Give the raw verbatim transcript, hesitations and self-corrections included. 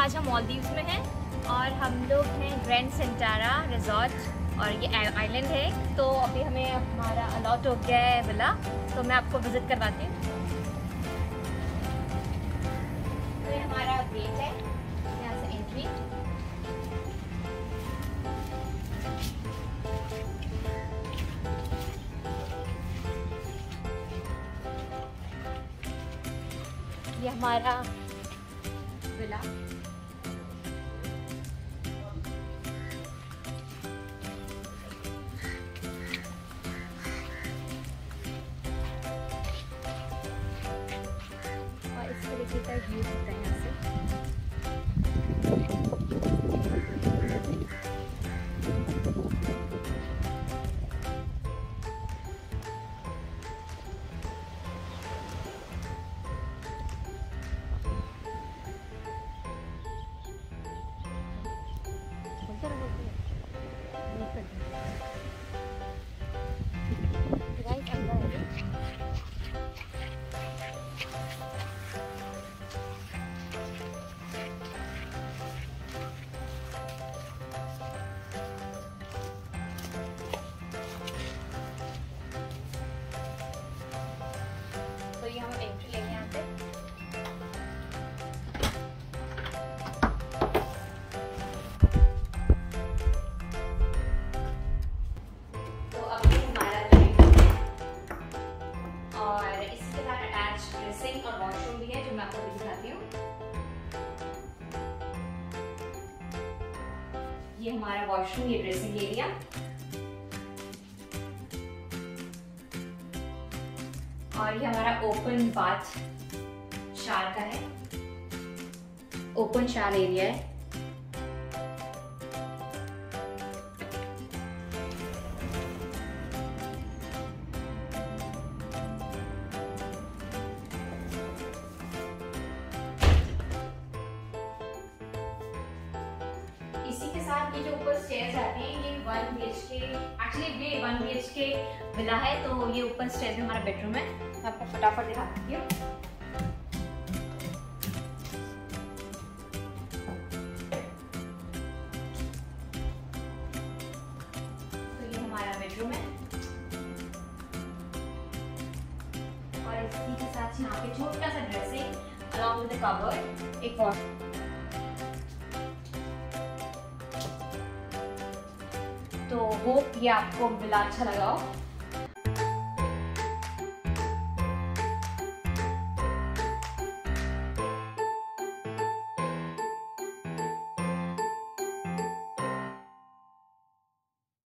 आज हम मालदीव्स में हैं और हम लोग हैं ग्रैंड सेंटारा रिजॉर्ट और ये आइलैंड है। तो अभी हमें हमारा अलॉट हो गया है विला, तो मैं आपको विजिट करवाती हूँ। तो ये हमारा गेट है, यहाँ से एंट्री। ये हमारा विला। और इस तरीके का व्यू होता है यहाँ से। तो ये हम एंट्री लेंगे यहाँ पे। तो अब ये हमारा लिविंग रूम है और इसी के साथ अटैच ड्रेसिंग और वॉशरूम भी है, जो मैं आपको भी दिखाती हूँ। ये हमारा वॉशरूम, ये ड्रेसिंग एरिया। और ये हमारा ओपन बाथ शावर का है, ओपन शावर एरिया है। इसी के साथ ये जो ऊपर स्टेयर्स आते हैं, ये वन बी एच के, एक्चुअली ये वन बी एच के विला है। तो ये ऊपर स्टेयर्स में हमारा बेडरूम है, मैं आपको फटाफट दिखाती हूँ। तो ये हमारा बेडरूम है और इसी के साथ यहाँ पे छोटा सा dressing along with the cupboard, एक वॉश। तो होप ये आपको विला अच्छा लगा हो।